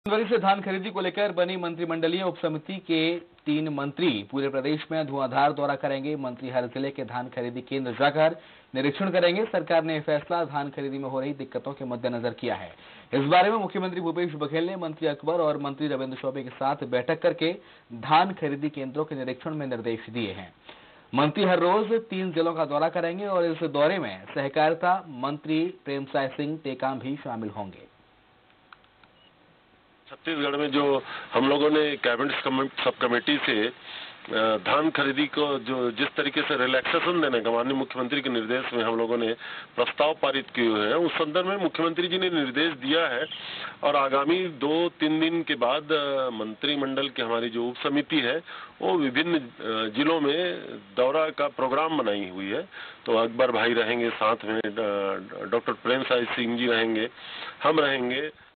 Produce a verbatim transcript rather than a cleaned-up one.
जनवरी से धान खरीदी को लेकर बनी मंत्रिमंडलीय उपसमिति के तीन मंत्री पूरे प्रदेश में धुआंधार दौरा करेंगे। मंत्री हर जिले के धान खरीदी केंद्र जाकर निरीक्षण करेंगे। सरकार ने फैसला धान खरीदी में हो रही दिक्कतों के मद्देनजर किया है। इस बारे में मुख्यमंत्री भूपेश बघेल ने मंत्री अकबर और मंत्री रविंद्र चौबे के साथ बैठक करके धान खरीदी केंद्रों के निरीक्षण में निर्देश दिए हैं। मंत्री हर रोज तीन जिलों का दौरा करेंगे और इस दौरे में सहकारिता मंत्री प्रेमसाय सिंह टेकाम भी शामिल होंगे। छत्तीसगढ़ में जो हम लोगों ने कैबिनेट सब कमेटी से धान खरीदी को जो जिस तरीके से रिलैक्सेशन देने का माननीय मुख्यमंत्री के निर्देश में हम लोगों ने प्रस्ताव पारित किए हुए हैं, उस संदर्भ में मुख्यमंत्री जी ने निर्देश दिया है और आगामी दो तीन दिन के बाद मंत्रिमंडल की हमारी जो उप समिति है वो विभिन्न जिलों में दौरा का प्रोग्राम बनाई हुई है। तो अकबर भाई रहेंगे, साथ में डॉक्टर प्रेमसाय सिंह जी रहेंगे, हम रहेंगे।